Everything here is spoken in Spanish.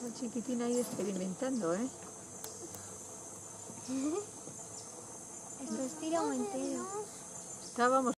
La chiquitina ahí experimentando, ¿eh? Esto es tiro entero. Estábamos